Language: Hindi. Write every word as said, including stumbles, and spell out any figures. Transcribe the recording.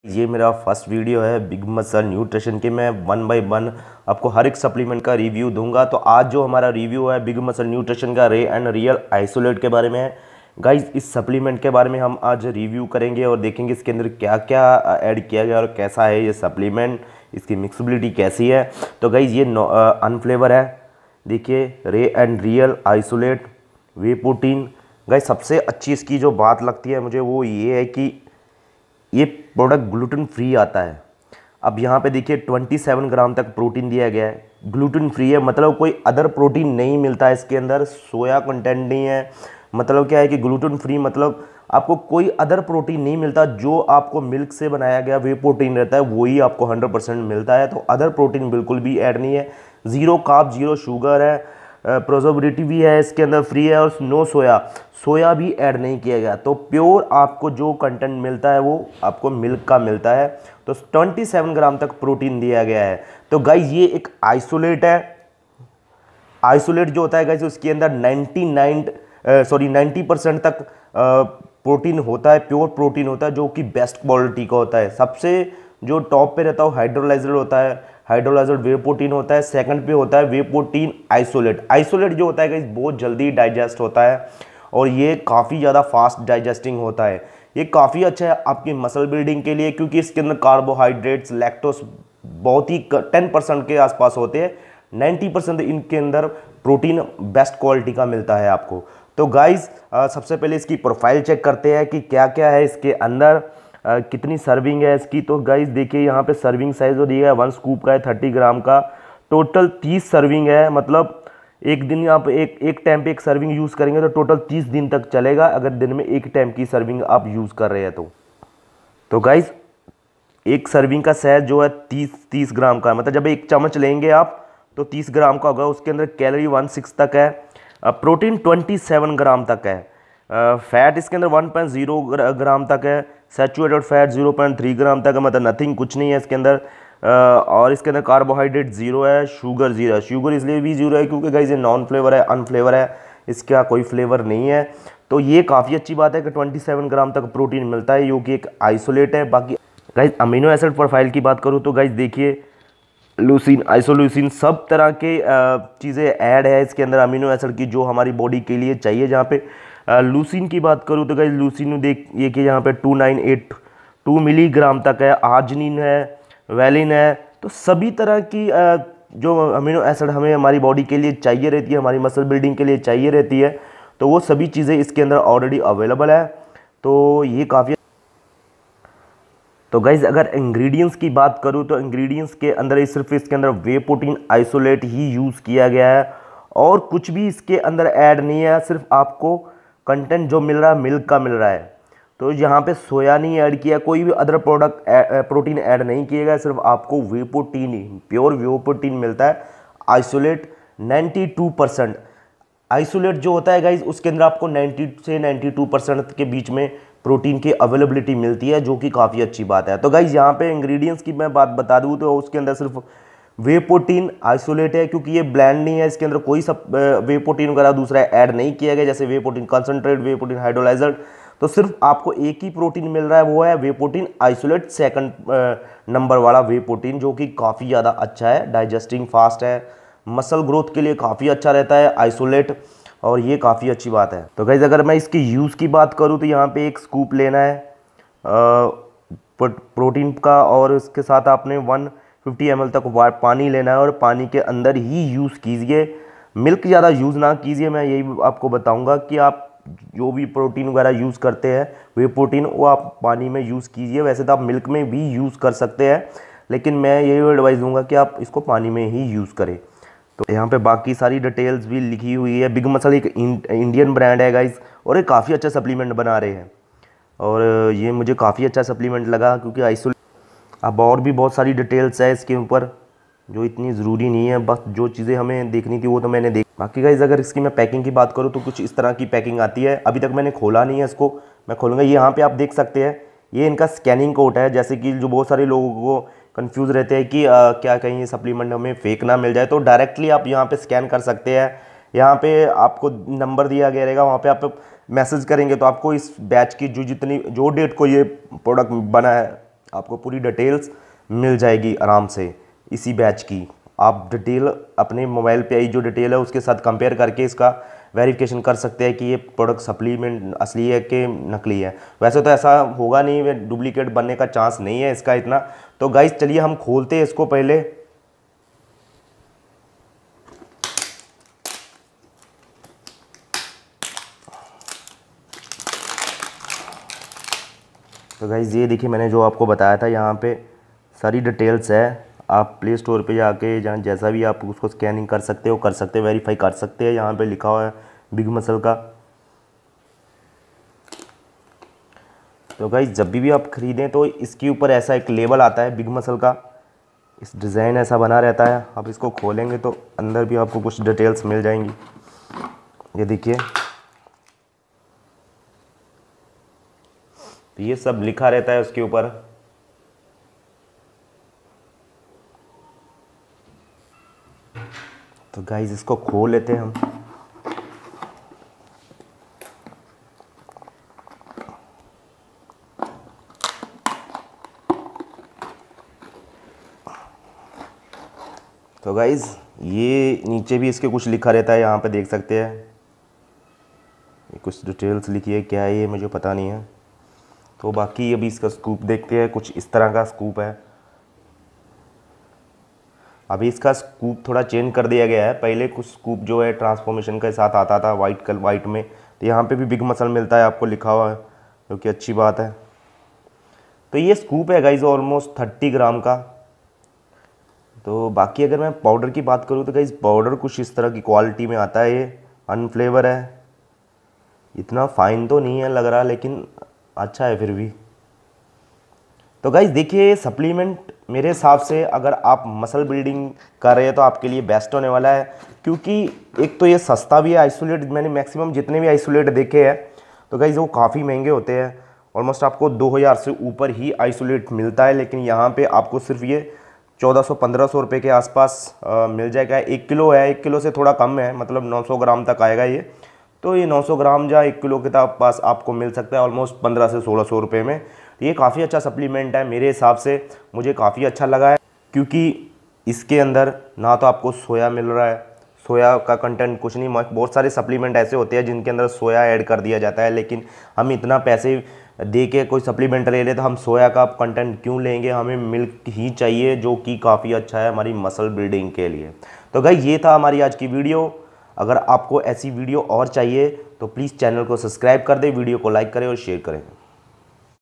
ये मेरा फर्स्ट वीडियो है बिग मसल न्यूट्रिशन के। मैं वन बाय वन आपको हर एक सप्लीमेंट का रिव्यू दूंगा। तो आज जो हमारा रिव्यू है बिग मसल न्यूट्रिशन का रे एंड रियल आइसोलेट के बारे में है। गाइज इस सप्लीमेंट के बारे में हम आज रिव्यू करेंगे और देखेंगे इसके अंदर क्या क्या ऐड किया गया और कैसा है ये सप्लीमेंट, इसकी मिक्सबिलिटी कैसी है। तो गाइज ये अनफ्लेवर है, देखिए रे and real isolate whey protein. Guys सबसे अच्छी इसकी जो बात लगती है मुझे वो ये है कि ये प्रोडक्ट ग्लूटेन फ्री आता है। अब यहाँ पे देखिए सत्ताईस ग्राम तक प्रोटीन दिया गया है, ग्लूटेन फ्री है, मतलब कोई अदर प्रोटीन नहीं मिलता है इसके अंदर, सोया कंटेंट नहीं है। मतलब क्या है कि ग्लूटेन फ्री मतलब आपको कोई अदर प्रोटीन नहीं मिलता। जो आपको मिल्क से बनाया गया वे प्रोटीन रहता है वही आपको हंड्रेड परसेंट मिलता है। तो अदर प्रोटीन बिल्कुल भी ऐड नहीं है, ज़ीरो कार्ब ज़ीरो शुगर है, प्रोजर्वेटिव भी है इसके अंदर, फ्री है और नो सोया सोया भी ऐड नहीं किया गया। तो प्योर आपको जो कंटेंट मिलता है वो आपको मिल्क का मिलता है। तो सत्ताईस ग्राम तक प्रोटीन दिया गया है। तो गाइज ये एक आइसोलेट है। आइसोलेट जो होता है गाइज उसके अंदर निन्यानवे सॉरी नब्बे परसेंट तक प्रोटीन होता है, प्योर प्रोटीन होता है जो कि बेस्ट क्वालिटी का होता है। सबसे जो टॉप पे रहता है वो हाइड्रोलाइज्ड होता है, हाइड्रोलाइज्ड वे प्रोटीन होता है। सेकंड पे होता है वे प्रोटीन आइसोलेट। आइसोलेट जो होता है गाइस बहुत जल्दी डाइजेस्ट होता है और ये काफ़ी ज़्यादा फास्ट डाइजेस्टिंग होता है। ये काफ़ी अच्छा है आपकी मसल बिल्डिंग के लिए क्योंकि इसके अंदर कार्बोहाइड्रेट्स लैक्टोस बहुत ही टेन परसेंट के आसपास होते हैं। नाइन्टी परसेंट इनके अंदर प्रोटीन बेस्ट क्वालिटी का मिलता है आपको। तो गाइज सबसे पहले इसकी प्रोफाइल चेक करते हैं कि क्या क्या है इसके अंदर, Uh, कितनी सर्विंग है इसकी। तो गाइस देखिए यहाँ पे सर्विंग साइज जो दिया है वन स्कूप का है, थर्टी ग्राम का। टोटल तीस सर्विंग है, मतलब एक दिन आप एक एक टाइम पे एक सर्विंग यूज़ करेंगे तो टोटल तीस दिन तक चलेगा अगर दिन में एक टाइम की सर्विंग आप यूज़ कर रहे हैं तो। तो गाइस एक सर्विंग का साइज जो है तीस तीस ग्राम का है, मतलब जब एक चम्मच लेंगे आप तो तीस ग्राम का होगा। उसके अंदर कैलोरी वन सिक्स तक है, प्रोटीन ट्वेंटी सेवन ग्राम तक है, फैट uh, इसके अंदर वन पॉइंट ज़ीरो ग्राम तक है, saturated fat zero point three gram तक है, मतलब नथिंग कुछ नहीं है इसके अंदर। uh, और इसके अंदर कार्बोहाइड्रेट ज़ीरो है, शुगर ज़ीरो है। शुगर इसलिए भी ज़ीरो है क्योंकि गाइस ये नॉन फ्लेवर है, अनफ्लेवर है, इसका कोई फ्लेवर नहीं है। तो ये काफ़ी अच्छी बात है कि सत्ताईस ग्राम तक प्रोटीन मिलता है, जो कि एक आइसोलेट है। बाकी गाइस अमीनो एसिड प्रोफाइल की बात करूँ तो गाइस देखिए लूसिन आइसोल्यूसिन सब तरह के चीज़ें ऐड है इसके अंदर अमीनो एसिड की जो हमारी बॉडी के लिए चाहिए। जहाँ पे लूसिन की बात करूँ तो गाइस लूसिन देख ये कि यहाँ पे two nine eight two milligram तक है, आर्जिनिन है, वैलिन है। तो सभी तरह की जो अमीनो एसिड हमें हमारी बॉडी के लिए चाहिए रहती है, हमारी मसल बिल्डिंग के लिए चाहिए रहती है, तो वो सभी चीज़ें इसके अंदर ऑलरेडी अवेलेबल है। तो ये काफ़ी। तो गाइज अगर इंग्रेडिएंट्स की बात करूँ तो इंग्रेडिएंट्स के अंदर सिर्फ इसके अंदर वे प्रोटीन आइसोलेट ही यूज़ किया गया है और कुछ भी इसके अंदर ऐड नहीं है। सिर्फ आपको कंटेंट जो मिल रहा है मिल्क का मिल रहा है। तो यहाँ पे सोया नहीं ऐड किया, कोई भी अदर प्रोडक्ट प्रोटीन ऐड नहीं किया गया, सिर्फ आपको वे प्रोटीन ही प्योर वे प्रोटीन मिलता है। Isolate ninety two percent isolate जो होता है गाइज उसके अंदर आपको नाइन्टी से नाइन्टी टू परसेंट के बीच में प्रोटीन की अवेलेबिलिटी मिलती है, जो कि काफ़ी अच्छी बात है। तो गाइज यहाँ पे इंग्रेडिएंट्स की मैं बात बता दूँ तो उसके अंदर सिर्फ वे प्रोटीन आइसोलेट है क्योंकि ये ब्लेंड नहीं है, इसके अंदर कोई सब वे प्रोटीन वगैरह दूसरा ऐड नहीं किया गया, जैसे whey protein concentrate, whey protein hydrolysed. तो सिर्फ आपको एक ही प्रोटीन मिल रहा है, वो है whey protein isolate second number वाला वे प्रोटीन, जो कि काफ़ी ज़्यादा अच्छा है, डाइजेस्टिंग फास्ट है, मसल ग्रोथ के लिए काफ़ी अच्छा रहता है आइसोलेट, और ये काफ़ी अच्छी बात है। तो गाइज अगर मैं इसकी यूज़ की बात करूँ तो यहाँ पे एक स्कूप लेना है प्रोटीन का और इसके साथ आपने वन फिफ्टी एम एल तक पानी लेना है और पानी के अंदर ही यूज़ कीजिए। मिल्क ज़्यादा यूज़ ना कीजिए। मैं यही आपको बताऊंगा कि आप जो भी प्रोटीन वगैरह यूज़ करते हैं वे प्रोटीन वो आप पानी में यूज़ कीजिए। वैसे तो आप मिल्क में भी यूज़ कर सकते हैं, लेकिन मैं यही एडवाइस दूंगा कि आप इसको पानी में ही यूज़ करें। तो यहाँ पे बाकी सारी डिटेल्स भी लिखी हुई है। बिग मसल एक इंडियन ब्रांड है गाइस और ये काफ़ी अच्छा सप्लीमेंट बना रहे हैं और ये मुझे काफ़ी अच्छा सप्लीमेंट लगा क्योंकि आइसोलेट। अब और भी बहुत सारी डिटेल्स है इसके ऊपर जो इतनी ज़रूरी नहीं है, बस जो चीज़ें हमें देखनी थी वो तो मैंने देख। बाकी गाइस अगर इसकी मैं पैकिंग की बात करूँ तो कुछ इस तरह की पैकिंग आती है। अभी तक मैंने खोला नहीं है इसको, मैं खोलूँगा। यहाँ पे आप देख सकते हैं ये इनका स्कैनिंग कोड है। जैसे कि जो बहुत सारे लोगों को कंफ्यूज रहते हैं कि आ, क्या कहीं ये सप्लीमेंट हमें फेक ना मिल जाए, तो डायरेक्टली आप यहाँ पे स्कैन कर सकते हैं। यहाँ पे आपको नंबर दिया गया रहेगा, वहाँ पे आप मैसेज करेंगे तो आपको इस बैच की जो जितनी जो डेट को ये प्रोडक्ट बना है आपको पूरी डिटेल्स मिल जाएगी आराम से इसी बैच की। आप डिटेल अपने मोबाइल पे आई जो डिटेल है उसके साथ कंपेयर करके इसका वेरिफिकेशन कर सकते हैं कि ये प्रोडक्ट सप्लीमेंट असली है कि नकली है। वैसे तो ऐसा होगा नहीं, डुप्लीकेट बनने का चांस नहीं है इसका इतना। तो गाइस चलिए हम खोलते हैं इसको पहले। तो गाइस ये देखिए मैंने जो आपको बताया था यहाँ पे सारी डिटेल्स है। आप प्ले स्टोर पे जाके जहाँ जैसा भी आप उसको स्कैनिंग कर सकते हो कर सकते हो वेरीफाई कर सकते हैं। यहाँ पे लिखा हुआ है बिग मसल का। तो गाइस जब भी, भी आप ख़रीदें तो इसके ऊपर ऐसा एक लेबल आता है बिग मसल का, इस डिज़ाइन ऐसा बना रहता है। आप इसको खोलेंगे तो अंदर भी आपको कुछ डिटेल्स मिल जाएंगी। ये देखिए तो ये सब लिखा रहता है उसके ऊपर। तो गाइस इसको खोल लेते हैं हम। तो गाइस ये नीचे भी इसके कुछ लिखा रहता है, यहाँ पे देख सकते हैं। ये कुछ डिटेल्स लिखी है, क्या है ये मुझे पता नहीं है। तो बाकी अभी इसका स्कूप देखते हैं, कुछ इस तरह का स्कूप है। अभी इसका स्कूप थोड़ा चेंज कर दिया गया है। पहले कुछ स्कूप जो है ट्रांसफॉर्मेशन के साथ आता था वाइट कलर वाइट में, तो यहाँ पे भी बिग मसल मिलता है आपको लिखा हुआ है, जो कि अच्छी बात है। तो ये स्कूप है गाइस ऑलमोस्ट थर्टी ग्राम का। तो बाकी अगर मैं पाउडर की बात करूँ तो गाइस पाउडर कुछ इस तरह की क्वालिटी में आता है। ये अनफ्लेवर है, इतना फाइन तो नहीं है लग रहा, लेकिन अच्छा है फिर भी। तो गाइस देखिए सप्लीमेंट मेरे हिसाब से अगर आप मसल बिल्डिंग कर रहे हैं तो आपके लिए बेस्ट होने वाला है, क्योंकि एक तो ये सस्ता भी है। आइसोलेट मैंने मैक्सिमम जितने भी आइसोलेट देखे हैं तो गाइस वो काफ़ी महंगे होते हैं। ऑलमोस्ट आपको दो हज़ार से ऊपर ही आइसोलेट मिलता है, लेकिन यहाँ पे आपको सिर्फ ये चौदह सौ पंद्रह सौ रुपये के आसपास आ, मिल जाएगा। एक किलो है, एक किलो से थोड़ा कम है, मतलब नौ सौ ग्राम तक आएगा ये। तो ये नौ सौ ग्राम या एक किलो के पास आपको मिल सकता है ऑलमोस्ट पंद्रह से सोलह सौ रुपये में। तो ये काफ़ी अच्छा सप्लीमेंट है मेरे हिसाब से, मुझे काफ़ी अच्छा लगा है, क्योंकि इसके अंदर ना तो आपको सोया मिल रहा है, सोया का कंटेंट कुछ नहीं। बहुत सारे सप्लीमेंट ऐसे होते हैं जिनके अंदर सोया ऐड कर दिया जाता है, लेकिन हम इतना पैसे दे के कोई सप्लीमेंट ले ले तो हम सोया का कंटेंट क्यों लेंगे। हमें मिल्क ही चाहिए, जो कि काफ़ी अच्छा है हमारी मसल बिल्डिंग के लिए। तो गाइस ये था हमारी आज की वीडियो। अगर आपको ऐसी वीडियो और चाहिए तो प्लीज़ चैनल को सब्सक्राइब कर दें, वीडियो को लाइक करें और शेयर करें।